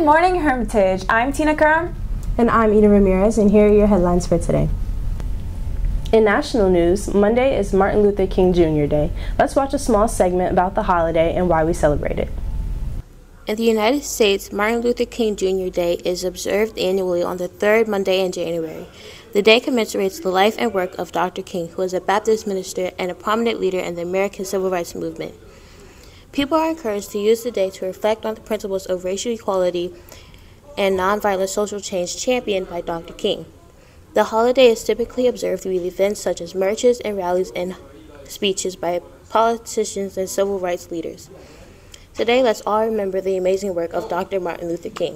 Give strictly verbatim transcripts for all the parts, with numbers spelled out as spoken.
morning, Hermitage. I'm Tina Karam. And I'm Ida Ramirez, and here are your headlines for today. In national news, Monday is Martin Luther King Junior Day. Let's watch a small segment about the holiday and why we celebrate it. In the United States, Martin Luther King Junior Day is observed annually on the third Monday in January. The day commemorates the life and work of Doctor King, who was a Baptist minister and a prominent leader in the American Civil Rights Movement. People are encouraged to use the day to reflect on the principles of racial equality and nonviolent social change championed by Doctor King. The holiday is typically observed with events such as marches and rallies and speeches by politicians and civil rights leaders. Today, let's all remember the amazing work of Doctor Martin Luther King.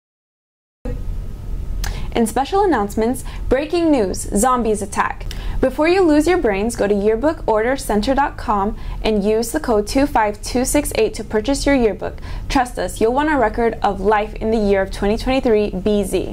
In special announcements, breaking news, zombies attack. Before you lose your brains, go to yearbook order center dot com and use the code two five two six eight to purchase your yearbook. Trust us, you'll want a record of life in the year of twenty twenty-three B Z.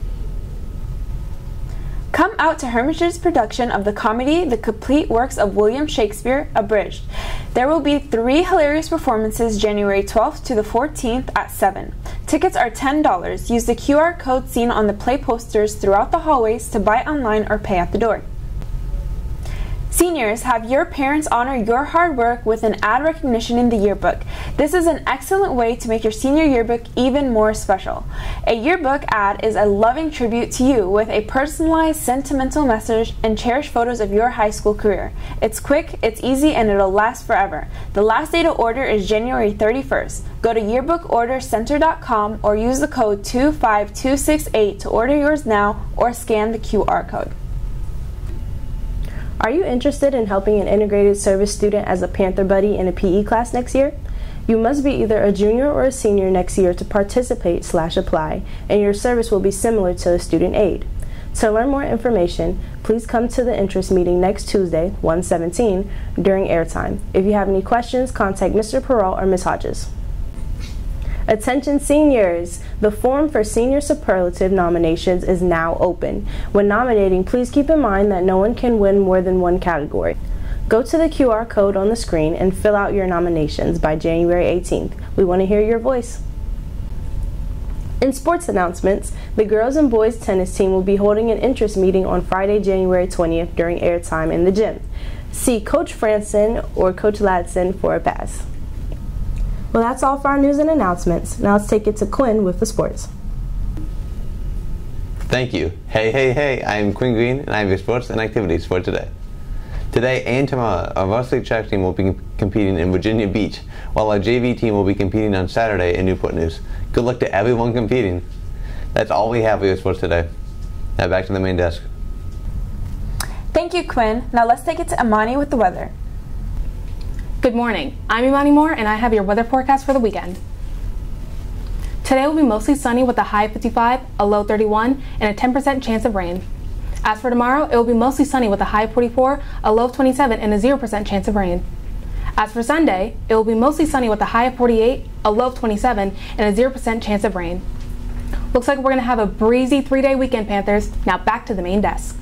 Come out to Hermitage's production of the comedy The Complete Works of William Shakespeare, Abridged. There will be three hilarious performances January twelfth to the fourteenth at seven. Tickets are ten dollars. Use the Q R code seen on the play posters throughout the hallways to buy online or pay at the door. Seniors, have your parents honor your hard work with an ad recognition in the yearbook. This is an excellent way to make your senior yearbook even more special. A yearbook ad is a loving tribute to you with a personalized, sentimental message and cherished photos of your high school career. It's quick, it's easy, and it'll last forever. The last day to order is January thirty-first. Go to yearbook order center dot com or use the code two five two six eight to order yours now or scan the Q R code. Are you interested in helping an integrated service student as a Panther Buddy in a P E class next year? You must be either a junior or a senior next year to participate slash apply, and your service will be similar to a student aid. To learn more information, please come to the interest meeting next Tuesday, one seventeen, during airtime. If you have any questions, contact Mister Perrault or Miz Hodges. Attention seniors! The form for senior superlative nominations is now open. When nominating, please keep in mind that no one can win more than one category. Go to the Q R code on the screen and fill out your nominations by January eighteenth. We want to hear your voice. In sports announcements, the girls and boys tennis team will be holding an interest meeting on Friday, January twentieth during airtime in the gym. See Coach Franson or Coach Ladson for a pass. Well, that's all for our news and announcements. Now let's take it to Quinn with the sports. Thank you. Hey, hey, hey, I'm Quinn Green, and I have your sports and activities for today. Today and tomorrow, our varsity track team will be competing in Virginia Beach, while our J V team will be competing on Saturday in Newport News. Good luck to everyone competing. That's all we have for your sports today. Now back to the main desk. Thank you, Quinn. Now let's take it to Amani with the weather. Good morning. I'm Imani Moore, and I have your weather forecast for the weekend. Today will be mostly sunny with a high of fifty-five, a low thirty-one, and a ten percent chance of rain. As for tomorrow, it will be mostly sunny with a high of forty-four, a low of twenty-seven, and a zero percent chance of rain. As for Sunday, it will be mostly sunny with a high of forty-eight, a low of twenty-seven, and a zero percent chance of rain. Looks like we're going to have a breezy three-day weekend, Panthers. Now back to the main desk.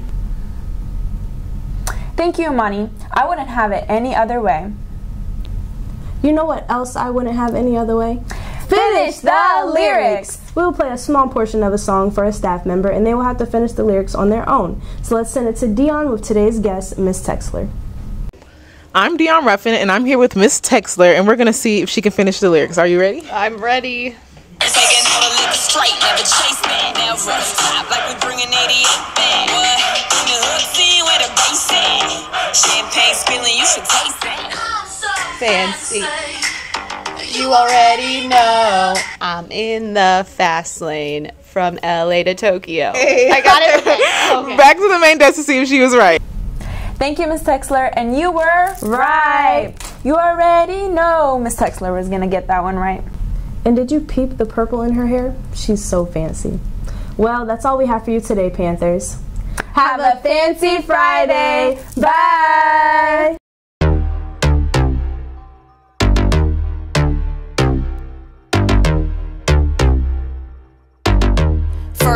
Thank you, Amani. I wouldn't have it any other way. You know what else I wouldn't have any other way? Finish the lyrics! We will play a small portion of a song for a staff member, and they will have to finish the lyrics on their own. So let's send it to Dion with today's guest, Miss Texler. I'm Dion Ruffin, and I'm here with Miss Texler, and we're going to see if she can finish the lyrics. Are you ready? I'm ready. Taking all the liquor straight, never chase me. Now rough top like we bringing eighty-eight back. What? In the hook scene where the bass at. Champagne spilling, you should taste it. Fancy. You already know I'm in the fast lane from L A to Tokyo. Hey. I got it. Okay. Back to the main desk to see if she was right. Thank you, Miss Texler, and you were right. You already know Miss Texler was gonna get that one right. And did you peep the purple in her hair? She's so fancy. Well, that's all we have for you today, Panthers. Have a fancy Friday. Bye.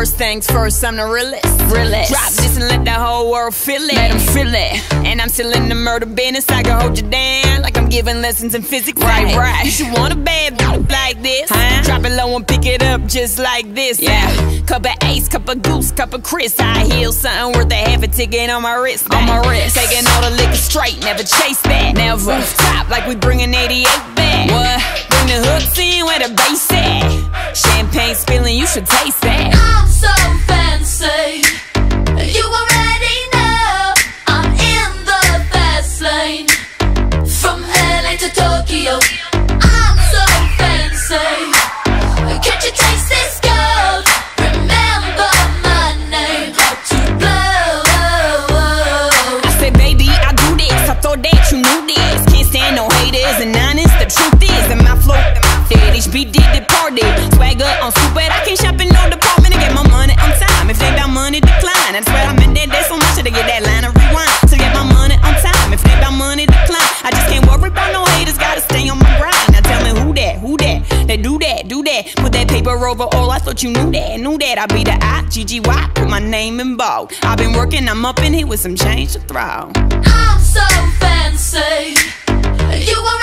First things first, I'm the realest. realest. Drop this and let the whole world feel it. Let them feel it. And I'm still in the murder business. I can hold you down like I'm giving lessons in physics. Right, right. You should want a bad bitch like this. Huh? Drop it low and pick it up just like this. Yeah. Cup of Ace, cup of Goose, cup of Chris. High heels, something worth a half a ticket on my wrist. On my wrist. Taking all the liquor straight, never chase that. Never. Top like we bringing eighty-eight back. What? Bring the hooks in where the bass at. Champagne spilling, you should taste that. I'm so fancy. You already know I'm in the fast lane. From L A to Tokyo, I'm so fancy. Can't you taste this gold? Remember my name, how to blow. I said, baby, I do this. I thought that you knew this. Can't stand no haters and honest. The truth is, in my flow, H B did the party. Swagger on super, I can't shop in no department to get my money on time. If they got money, decline. That's where I'm in that day so much to get that line of rewind. To get my money on time. If they got money, decline. I just can't worry about no haters, gotta stay on my grind. Now tell me who that, who that? They do that, do that. Put that paper over all, I thought you knew that, knew that. I be the I, G G Y, put my name in bold. I've been working, I'm up in here with some change to throw. I'm so fancy. You are